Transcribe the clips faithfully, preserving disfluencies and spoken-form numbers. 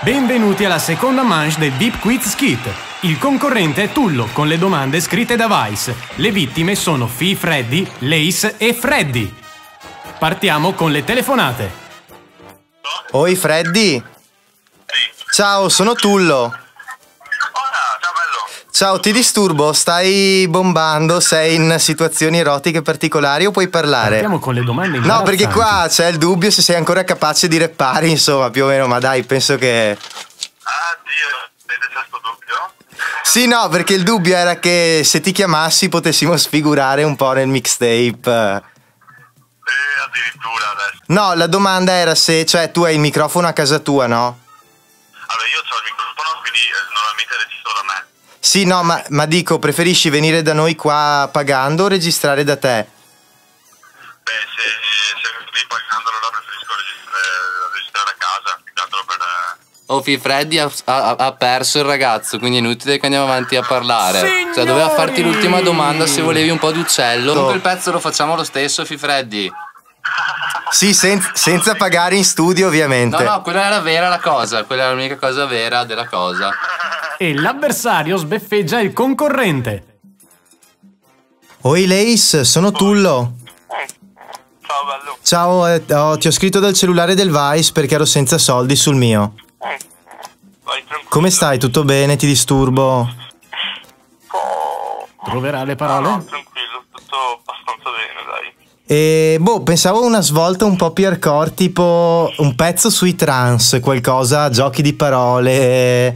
Benvenuti alla seconda manche del Deep Quiz Skit. Il concorrente è Tullo con le domande scritte da Vice. Le vittime sono Fi Freddy, Lace e Freddy. Partiamo con le telefonate. Oi Freddy. Ciao, sono Tullo. Ciao, ti disturbo? Stai bombando? Sei in situazioni erotiche particolari o puoi parlare? Partiamo con le domande No, imbarazzanti. perché qua c'è il dubbio se sei ancora capace di rappare, insomma, più o meno, ma dai, penso che... Ah, Dio, vede questo dubbio? Sì, no, perché il dubbio era che se ti chiamassi potessimo sfigurare un po' nel mixtape. Eh, addirittura adesso. No, la domanda era se, cioè, tu hai il microfono a casa tua, no? Allora, io ho il microfono, quindi eh, normalmente registro da me. Sì, no, ma, ma dico, preferisci venire da noi qua pagando o registrare da te? Beh, se, se mi pagando allora preferisco registrare, registrare a casa, più che altro per... Oh, Fi Freddy ha, ha- ha perso il ragazzo, quindi è inutile che andiamo avanti a parlare. Signori! Cioè, doveva farti l'ultima domanda se volevi un po' di uccello. Comunque il pezzo lo facciamo lo stesso, Fi Freddy. Sì, sen- senza pagare in studio, ovviamente. No, no, quella era vera la cosa, quella era l'unica cosa vera della cosa. E l'avversario sbeffeggia il concorrente. Oi Lace, sono Tullo. Ciao, bello. Ciao, eh, oh, ti ho scritto dal cellulare del Vice perché ero senza soldi sul mio. Vai, tranquillo. Come stai? Tutto bene? Ti disturbo? Oh. Troverà le No, parole? no, tranquillo, tutto abbastanza bene, dai. E boh, pensavo a una svolta un po' più hardcore, tipo un pezzo sui trans, qualcosa, giochi di parole.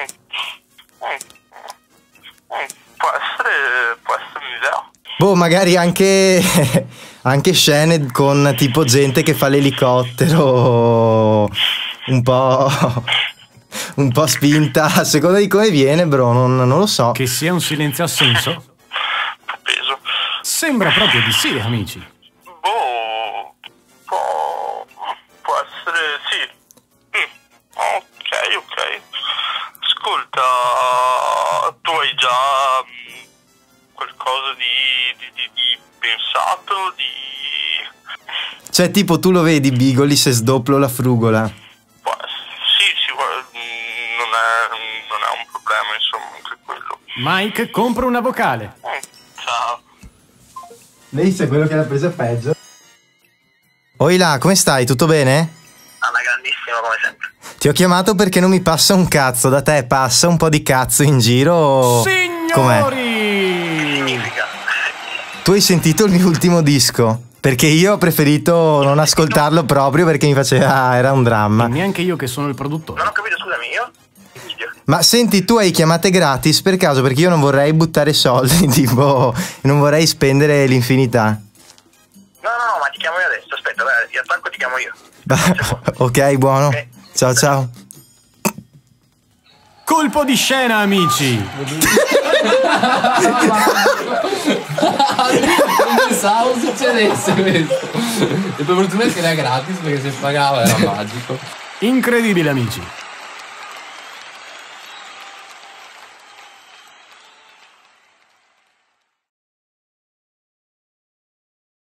Può essere, può essere un'idea. Boh, magari anche, anche scene con tipo gente che fa l'elicottero, un po', un po' spinta, a seconda di come viene, bro, non, non lo so. Che sia un silenzio assenso? Peso. Sembra proprio di sì, amici. Boh, può, può essere, sì. Mm, ok, ok. Ascolta, tu hai già mm, qualcosa di, di, di, di pensato, di... Cioè, tipo, tu lo vedi, Bigoli, se sdoppio la frugola. Può essere, sì, sì, guarda, mm, non è, non è un problema, insomma, anche quello. Mike, compra una vocale. Mm, ciao. Lei è quello che l'ha presa peggio. Oi là, come stai? Tutto bene? Alla grandissima, come sempre. Ti ho chiamato perché non mi passa un cazzo. Da te passa un po' di cazzo in giro? Com'è? Signori! Significa? Tu hai sentito il mio ultimo disco? Perché io ho preferito non ascoltarlo proprio perché mi faceva... era un dramma. Neanche io che sono il produttore. Non ho capito, scusami, io? Video. Ma senti, tu hai chiamate gratis per caso? Perché io non vorrei buttare soldi, tipo... non vorrei spendere l'infinità. No, no, no, ma ti chiamo io adesso, aspetta, dai, ti attacco e ti chiamo io. Ok, buono. Ok. Ciao, ciao. Colpo di scena, amici! Non pensavo succedesse questo. E per fortuna che era gratis perché se pagava era magico. Incredibile, amici!